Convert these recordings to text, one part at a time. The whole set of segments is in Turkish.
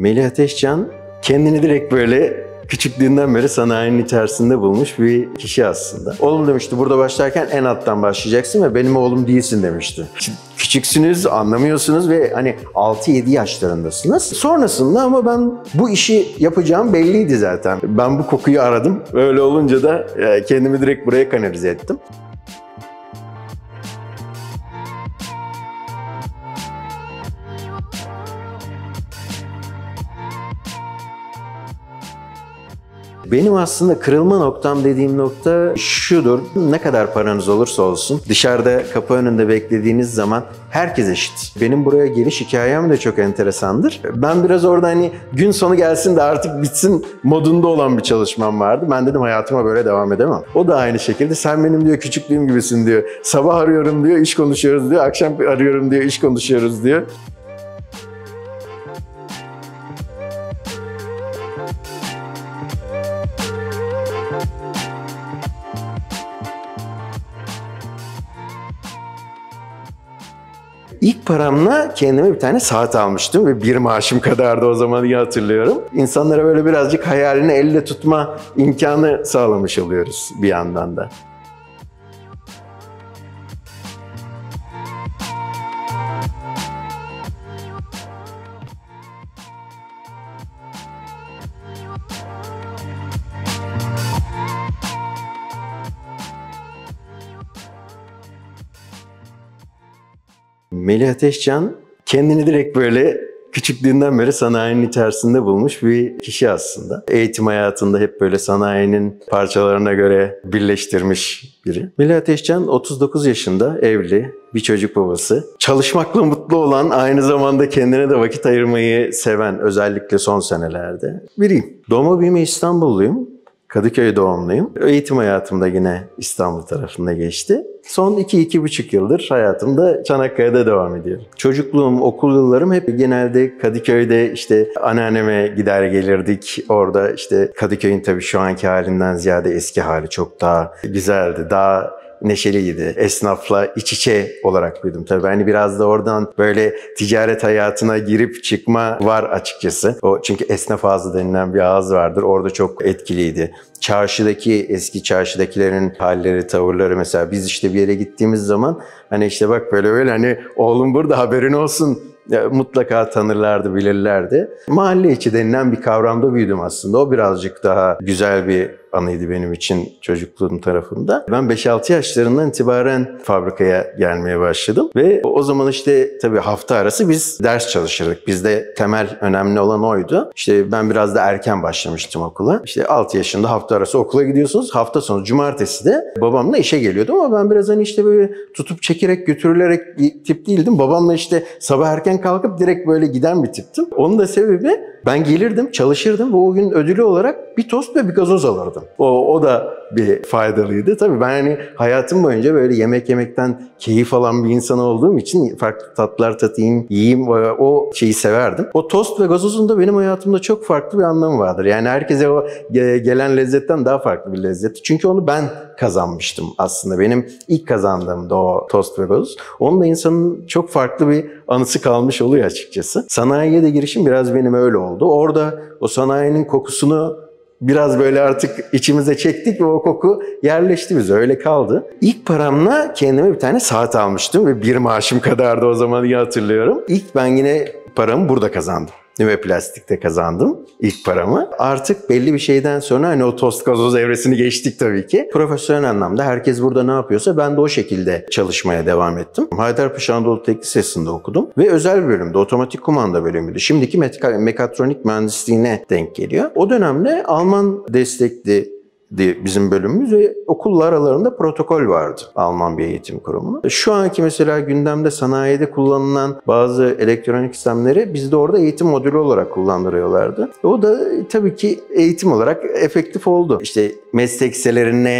Melih Ateşcan kendini direkt böyle küçüklüğünden beri sanayinin içerisinde bulmuş bir kişi aslında. Oğlum demişti, burada başlarken en alttan başlayacaksın ve benim oğlum değilsin demişti. Küçüksünüz, anlamıyorsunuz ve hani 6-7 yaşlarındasınız. Sonrasında ama ben bu işi yapacağım belliydi zaten. Ben bu kokuyu aradım. Öyle olunca da kendimi direkt buraya kanalize ettim. Benim aslında kırılma noktam dediğim nokta şudur. Ne kadar paranız olursa olsun dışarıda kapı önünde beklediğiniz zaman herkes eşit. Benim buraya geliş hikayem de çok enteresandır. Ben biraz orada hani gün sonu gelsin de artık bitsin modunda olan bir çalışmam vardı. Ben dedim hayatıma böyle devam edemem. O da aynı şekilde sen benim diyor küçüklüğüm gibisin diyor. Sabah arıyorum diyor, iş konuşuyoruz diyor. Akşam arıyorum diyor, iş konuşuyoruz diyor. İlk paramla kendime bir tane saat almıştım ve bir maaşım kadardı o zaman, iyi hatırlıyorum. İnsanlara böyle birazcık hayalini elle tutma imkanı sağlamış oluyoruz bir yandan da. Melih Ateşcan kendini direkt böyle küçüklüğünden beri sanayinin içerisinde bulmuş bir kişi aslında. Eğitim hayatında hep böyle sanayinin parçalarına göre birleştirmiş biri. Melih Ateşcan 39 yaşında, evli, bir çocuk babası. Çalışmakla mutlu olan, aynı zamanda kendine de vakit ayırmayı seven, özellikle son senelerde biriyim. Doğma büyüme İstanbulluyum. Kadıköy doğumluyum. Eğitim hayatım da yine İstanbul tarafında geçti. Son 2-2,5 yıldır hayatımda Çanakkale'de devam ediyor. Çocukluğum, okul yıllarım hep genelde Kadıköy'de işte anneanneme gider gelirdik. Orada işte Kadıköy'ün tabii şu anki halinden ziyade eski hali çok daha güzeldi. Daha neşeliydi. Esnafla iç içe olarak büyüdüm. Tabii hani biraz da oradan böyle ticaret hayatına girip çıkma var açıkçası. O çünkü esnaf ağzı denilen bir ağız vardır. Orada çok etkiliydi. Çarşıdaki, eski çarşıdakilerin halleri, tavırları, mesela biz işte bir yere gittiğimiz zaman hani işte bak böyle böyle hani oğlum burada haberin olsun, mutlaka tanırlardı, bilirlerdi. Mahalle içi denilen bir kavramda büyüdüm aslında. O birazcık daha güzel bir anıydı benim için çocukluğum tarafında. Ben 5-6 yaşlarından itibaren fabrikaya gelmeye başladım. Ve o zaman işte tabii hafta arası biz ders çalışırdık. Bizde temel önemli olan oydu. İşte ben biraz da erken başlamıştım okula. İşte 6 yaşında hafta arası okula gidiyorsunuz. Hafta sonu cumartesi de babamla işe geliyordum ama ben biraz hani işte böyle tutup çekerek götürülerek bir tip değildim. Babamla işte sabah erken kalkıp direkt böyle giden bir tiptim. Onun da sebebi ben gelirdim, çalışırdım ve o gün ödülü olarak bir tost ve bir gazoz alırdım. O da bir faydalıydı. Tabii ben hani hayatım boyunca böyle yemek yemekten keyif alan bir insan olduğum için farklı tatlar tatayım, yiyeyim, o şeyi severdim. O tost ve gazozun da benim hayatımda çok farklı bir anlamı vardır. Yani herkese o gelen lezzetten daha farklı bir lezzet. Çünkü onu ben kazanmıştım aslında. Benim ilk kazandığım da o tost ve gazoz. Onun da insanın çok farklı bir anısı kalmış oluyor açıkçası. Sanayiye de girişim biraz benim öyle oldu. Orada o sanayinin kokusunu biraz böyle artık içimize çektik ve o koku yerleşti bize, öyle kaldı. İlk paramla kendime bir tane saat almıştım ve bir maaşım kadardı o zaman, iyi hatırlıyorum. İlk ben yine paramı burada kazandım. Nüve Plastik'te kazandım ilk paramı. Artık belli bir şeyden sonra hani o tost gazoz evresini geçtik tabii ki. Profesyonel anlamda herkes burada ne yapıyorsa ben de o şekilde çalışmaya devam ettim. Haydarpaşa Anadolu Teknik Lisesi'nde okudum ve özel bir bölümde, otomatik kumanda bölümüydü. Şimdiki mekatronik mühendisliğine denk geliyor. O dönemde Alman destekli bizim bölümümüz ve okulla aralarında protokol vardı, Alman bir eğitim kurumu. Şu anki mesela gündemde sanayide kullanılan bazı elektronik sistemleri bizde orada eğitim modülü olarak kullandırıyorlardı. O da tabii ki eğitim olarak efektif oldu. İşte meslek liselerine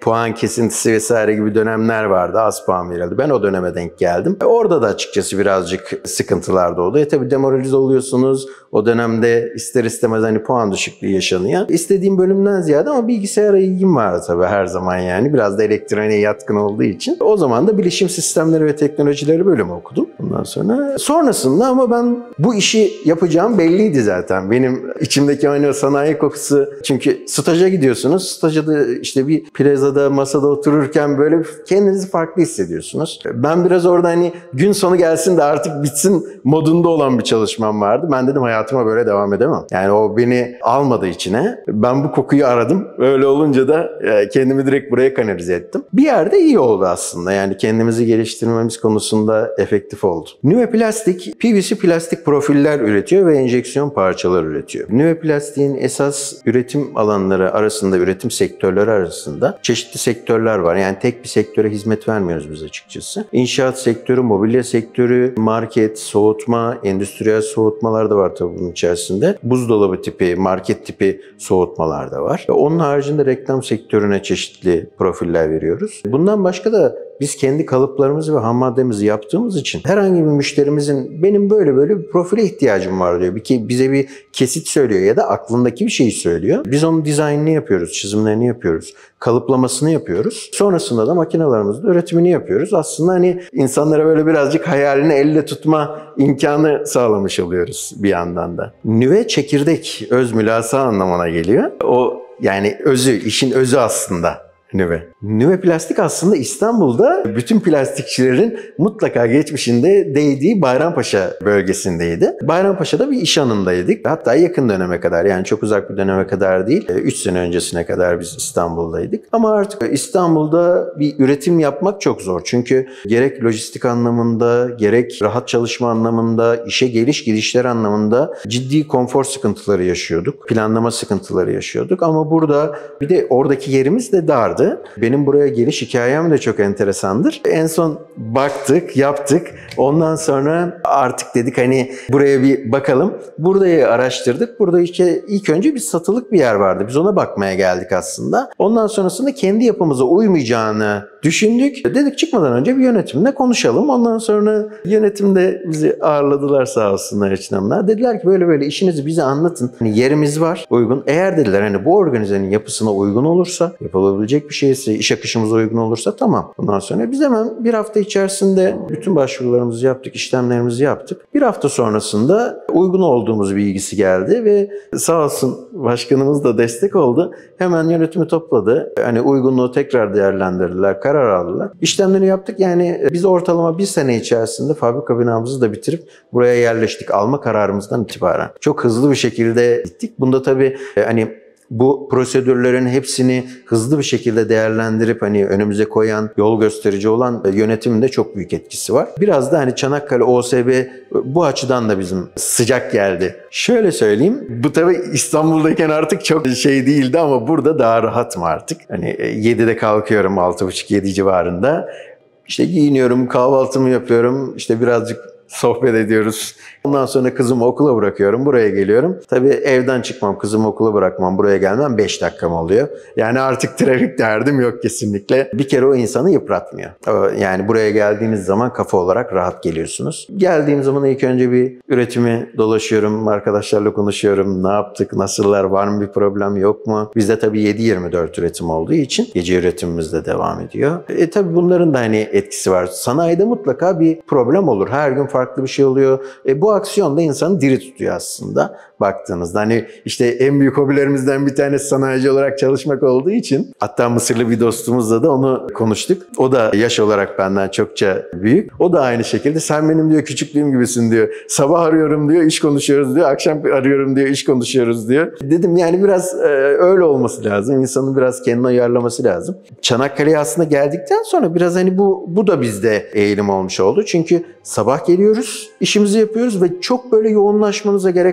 puan kesintisi vesaire gibi dönemler vardı. Az puan verildi. Ben o döneme denk geldim. Orada da açıkçası birazcık sıkıntılar da oldu. Tabii demoralize oluyorsunuz. O dönemde ister istemez hani puan düşüklüğü yaşanıyor. İstediğim bölümden ziyade ama bilgisayara ilgim vardı tabii her zaman yani. Biraz da elektroniğe yatkın olduğu için. O zaman da bilişim sistemleri ve teknolojileri bölümü okudum. Ondan sonrasında ama ben bu işi yapacağım belliydi zaten. Benim içimdeki hani o sanayi kokusu. Çünkü staja gidiyorsunuz. Stajda da işte bir plazada, masada otururken böyle kendinizi farklı hissediyorsunuz. Ben biraz orada hani gün sonu gelsin de artık bitsin modunda olan bir çalışmam vardı. Ben dedim hayatıma böyle devam edemem. Yani o beni almadı içine. Ben bu kokuyu aradım. Öyle olunca da kendimi direkt buraya kanalize ettim. Bir yerde iyi oldu aslında. Yani kendimizi geliştirmemiz konusunda efektif oldu. Nüve Plastik, PVC plastik profiller üretiyor ve enjeksiyon parçaları üretiyor. Nüve Plastik'in esas üretim alanları arasında, üretim sektörleri arasında çeşitli sektörler var. Yani tek bir sektöre hizmet vermiyoruz biz açıkçası. İnşaat sektörü, mobilya sektörü, market, soğutma, endüstriyel soğutmalar da var tabii bunun içerisinde. Buzdolabı tipi, market tipi soğutmalar da var. Onun haricinde reklam sektörüne çeşitli profiller veriyoruz. Bundan başka da biz kendi kalıplarımızı ve ham maddemizi yaptığımız için herhangi bir müşterimizin benim böyle bir profile ihtiyacım var diyor. Bize bir kesit söylüyor ya da aklındaki bir şeyi söylüyor. Biz onun dizaynını yapıyoruz, çizimlerini yapıyoruz, kalıplamasını yapıyoruz. Sonrasında da makinalarımızda üretimini yapıyoruz. Aslında hani insanlara böyle birazcık hayalini elle tutma imkanı sağlamış oluyoruz bir yandan da. Nüve çekirdek, öz mülasa anlamına geliyor. O yani özü, işin özü aslında. Nüve Plastik aslında İstanbul'da bütün plastikçilerin mutlaka geçmişinde değdiği Bayrampaşa bölgesindeydi. Bayrampaşa'da bir iş anındaydık. Hatta yakın döneme kadar, yani çok uzak bir döneme kadar değil, 3 sene öncesine kadar biz İstanbul'daydık. Ama artık İstanbul'da bir üretim yapmak çok zor. Çünkü gerek lojistik anlamında, gerek rahat çalışma anlamında, işe geliş gidişler anlamında ciddi konfor sıkıntıları yaşıyorduk. Planlama sıkıntıları yaşıyorduk. Ama burada bir de oradaki yerimiz de dardı. Benim buraya geliş hikayem de çok enteresandır. En son baktık, yaptık. Ondan sonra artık dedik hani buraya bir bakalım. Burayı araştırdık. Burada işte ilk önce bir satılık bir yer vardı. Biz ona bakmaya geldik aslında. Ondan sonrasında kendi yapımıza uymayacağını düşündük. Dedik çıkmadan önce bir yönetimle konuşalım. Ondan sonra yönetimde bizi ağırladılar sağ olsunlar İçinamlar. Dediler ki böyle işinizi bize anlatın. Hani yerimiz var uygun. Eğer dediler hani bu organizenin yapısına uygun olursa, yapılabilecek bir şeyse, iş akışımıza uygun olursa tamam. Ondan sonra biz hemen bir hafta içerisinde bütün başvurularımızı yaptık, işlemlerimizi yaptık. Bir hafta sonrasında uygun olduğumuz bilgisi geldi ve sağ olsun başkanımız da destek oldu. Hemen yönetimi topladı. Hani uygunluğu tekrar değerlendirdiler, karar aldılar. İşlemleri yaptık. Yani biz ortalama bir sene içerisinde fabrika binamızı da bitirip buraya yerleştik. Alma kararımızdan itibaren. Çok hızlı bir şekilde gittik. Bunda tabii hani bu prosedürlerin hepsini hızlı bir şekilde değerlendirip hani önümüze koyan, yol gösterici olan yönetimin de çok büyük etkisi var. Biraz da hani Çanakkale OSB bu açıdan da bizim sıcak geldi. Şöyle söyleyeyim, bu tabii İstanbul'dayken artık çok şey değildi ama burada daha rahatım artık. Hani 7'de kalkıyorum, 6.30-7 civarında. İşte giyiniyorum, kahvaltımı yapıyorum, işte birazcık sohbet ediyoruz. Ondan sonra kızımı okula bırakıyorum. Buraya geliyorum. Tabii evden çıkmam, kızımı okula bırakmam, buraya gelmem 5 dakikam oluyor. Yani artık trafik derdim yok kesinlikle. Bir kere o insanı yıpratmıyor. Yani buraya geldiğiniz zaman kafa olarak rahat geliyorsunuz. Geldiğim zaman ilk önce bir üretimi dolaşıyorum. Arkadaşlarla konuşuyorum. Ne yaptık? Nasıllar? Var mı bir problem? Yok mu? Bizde tabii 7/24 üretim olduğu için gece üretimimiz de devam ediyor. Tabii bunların da hani etkisi var. Sanayide mutlaka bir problem olur. Her gün farklı bir şey oluyor. Bu aksiyon da insanı diri tutuyor aslında baktığınızda. Hani işte en büyük hobilerimizden bir tanesi sanayici olarak çalışmak olduğu için, hatta Mısırlı bir dostumuzla da onu konuştuk. O da yaş olarak benden çokça büyük. O da aynı şekilde sen benim diyor küçüklüğüm gibisin diyor. Sabah arıyorum diyor, iş konuşuyoruz diyor. Akşam arıyorum diyor, iş konuşuyoruz diyor. Dedim yani biraz öyle olması lazım. İnsanın biraz kendini ayarlaması lazım. Çanakkale'ye aslında geldikten sonra biraz hani bu da bizde eğilim olmuş oldu. Çünkü sabah geliyoruz, işimizi yapıyoruz ve çok böyle yoğunlaşmanıza gerek kalmıyor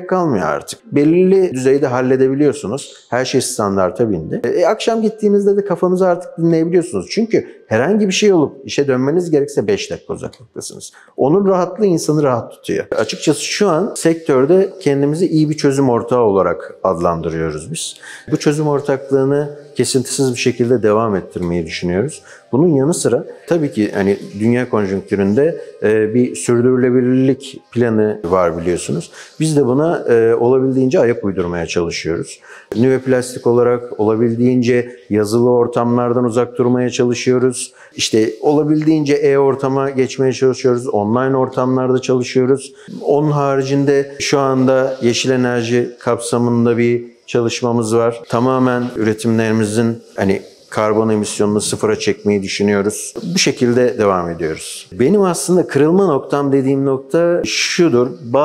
artık. Belirli düzeyde halledebiliyorsunuz. Her şey standarta bindi. Akşam gittiğinizde de kafanızı artık dinleyebiliyorsunuz. Çünkü herhangi bir şey olup işe dönmeniz gerekse 5 dakika uzaklıktasınız. Onun rahatlığı insanı rahat tutuyor. Açıkçası şu an sektörde kendimizi iyi bir çözüm ortağı olarak adlandırıyoruz biz. Bu çözüm ortaklığını kesintisiz bir şekilde devam ettirmeyi düşünüyoruz. Bunun yanı sıra tabii ki hani dünya konjonktüründe bir sürdürülebilirlik planı var biliyorsunuz. Biz de buna olabildiğince ayak uydurmaya çalışıyoruz. Nüve plastik olarak olabildiğince yazılı ortamlardan uzak durmaya çalışıyoruz. İşte olabildiğince e-ortama geçmeye çalışıyoruz. Online ortamlarda çalışıyoruz. Onun haricinde şu anda yeşil enerji kapsamında bir çalışmamız var. Tamamen üretimlerimizin karbon emisyonunu sıfıra çekmeyi düşünüyoruz. Bu şekilde devam ediyoruz. Benim aslında kırılma noktam dediğim nokta şudur.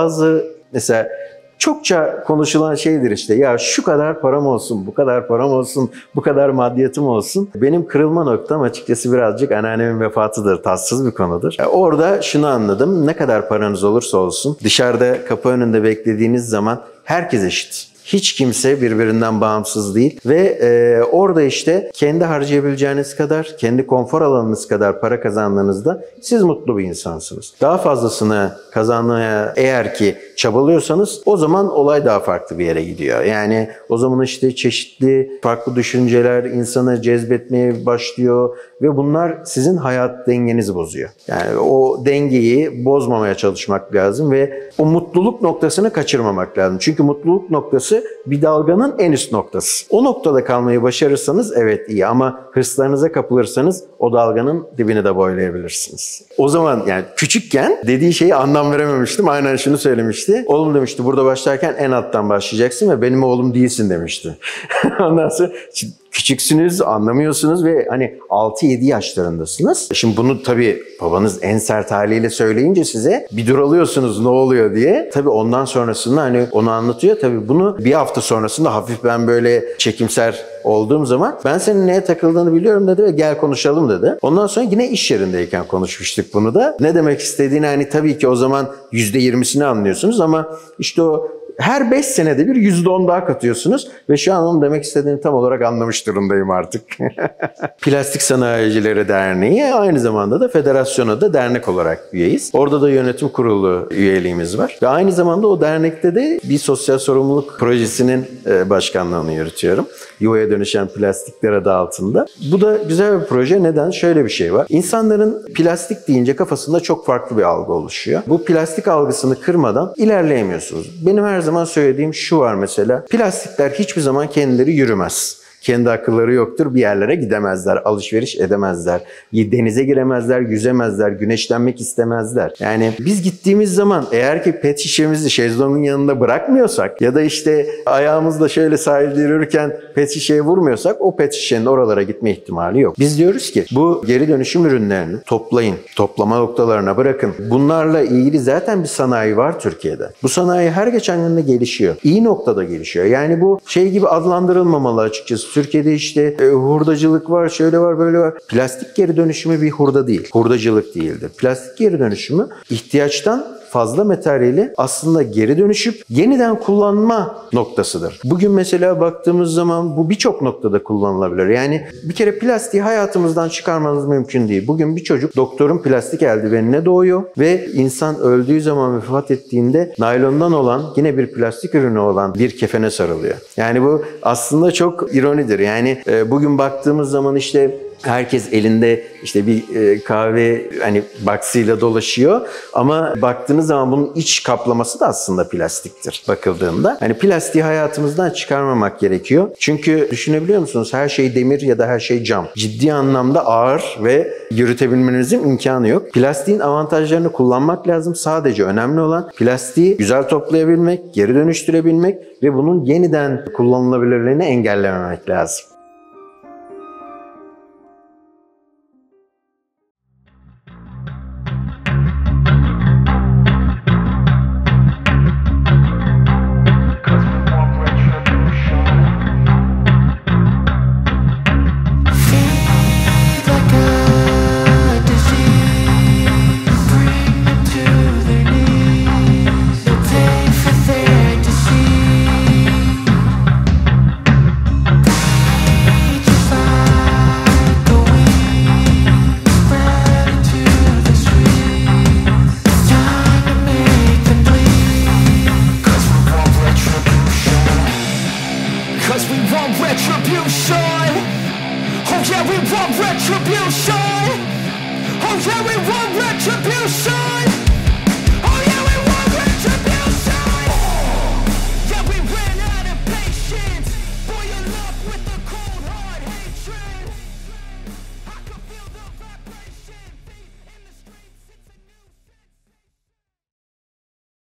Mesela çokça konuşulan şeydir işte. Ya şu kadar param olsun, bu kadar param olsun, bu kadar maddiyatım olsun. Benim kırılma noktam açıkçası birazcık anneannemin vefatıdır. Tatsız bir konudur. Orada şunu anladım. Ne kadar paranız olursa olsun dışarıda kapı önünde beklediğiniz zaman herkes eşit. Hiç kimse birbirinden bağımsız değil ve orada işte kendi harcayabileceğiniz kadar, kendi konfor alanınız kadar para kazandığınızda siz mutlu bir insansınız. Daha fazlasını kazanmaya eğer ki çabalıyorsanız o zaman olay daha farklı bir yere gidiyor. Yani o zaman işte çeşitli farklı düşünceler insanı cezbetmeye başlıyor ve bunlar sizin hayat dengenizi bozuyor. Yani o dengeyi bozmamaya çalışmak lazım ve o mutluluk noktasını kaçırmamak lazım. Çünkü mutluluk noktası bir dalganın en üst noktası. O noktada kalmayı başarırsanız evet iyi ama hırslarınıza kapılırsanız o dalganın dibini de boylayabilirsiniz. O zaman yani küçükken dediği şeyi anlam verememiştim. Aynen şunu söylemişti. Oğlum demişti burada başlarken en alttan başlayacaksın ve benim oğlum değilsin demişti. Ondan sonra küçüksünüz, anlamıyorsunuz ve 6-7 yaşlarındasınız. Şimdi bunu tabii babanız en sert haliyle söyleyince size bir duralıyorsunuz ne oluyor diye. Tabii ondan sonrasında onu anlatıyor. Tabii bunu bir hafta sonrasında hafif ben böyle çekimser olduğum zaman ben senin neye takıldığını biliyorum dedi ve gel konuşalım dedi. Ondan sonra yine iş yerindeyken konuşmuştuk bunu da. Ne demek istediğini tabii ki o zaman %20'sini anlıyorsunuz ama işte o her 5 senede bir %10 daha katıyorsunuz ve şu an onun demek istediğini tam olarak anlamış durumdayım artık. Plastik Sanayicileri Derneği aynı zamanda da federasyona da dernek olarak üyeyiz. Orada da yönetim kurulu üyeliğimiz var. Ve aynı zamanda o dernekte de bir sosyal sorumluluk projesinin başkanlığını yürütüyorum. Yuvaya Dönüşen Plastikler adı altında. Bu da güzel bir proje. Neden? Şöyle bir şey var. İnsanların plastik deyince kafasında çok farklı bir algı oluşuyor. Bu plastik algısını kırmadan ilerleyemiyorsunuz. Benim her zaman söylediğim şu var mesela. Plastikler hiçbir zaman kendileri yürümez. Kendi akılları yoktur. Bir yerlere gidemezler. Alışveriş edemezler. Denize giremezler, yüzemezler, güneşlenmek istemezler. Yani biz gittiğimiz zaman eğer ki pet şişemizi şezlongun yanında bırakmıyorsak ya da işte ayağımızla şöyle sahilde yürürken pet şişeye vurmuyorsak o pet şişenin oralara gitme ihtimali yok. Biz diyoruz ki bu geri dönüşüm ürünlerini toplayın. Toplama noktalarına bırakın. Bunlarla ilgili zaten bir sanayi var Türkiye'de. Bu sanayi her geçen gün de gelişiyor. İyi noktada gelişiyor. Yani bu şey gibi adlandırılmamalı açıkçası. Türkiye'de işte hurdacılık var, şöyle var, böyle var. Plastik geri dönüşümü bir hurda değil. Hurdacılık değildir. Plastik geri dönüşümü ihtiyaçtan fazla materyali aslında geri dönüşüp yeniden kullanma noktasıdır. Bugün mesela baktığımız zaman bu birçok noktada kullanılabilir. Yani bir kere plastiği hayatımızdan çıkarmamız mümkün değil. Bugün bir çocuk doktorun plastik eldivenine doğuyor ve insan öldüğü zaman vefat ettiğinde naylondan olan yine bir plastik ürünü olan bir kefene sarılıyor. Yani bu aslında çok ironidir. Yani bugün baktığımız zaman işte herkes elinde işte bir kahve baksıyla dolaşıyor ama baktığınız zaman bunun iç kaplaması da aslında plastiktir bakıldığında. Plastiği hayatımızdan çıkarmamak gerekiyor. Çünkü düşünebiliyor musunuz? Her şey demir ya da her şey cam. Ciddi anlamda ağır ve yürütebilmenizin imkanı yok. Plastiğin avantajlarını kullanmak lazım. Sadece önemli olan plastiği güzel toplayabilmek, geri dönüştürebilmek ve bunun yeniden kullanılabilirliğini engellememek lazım. See retribution. Oh yeah, we want retribution.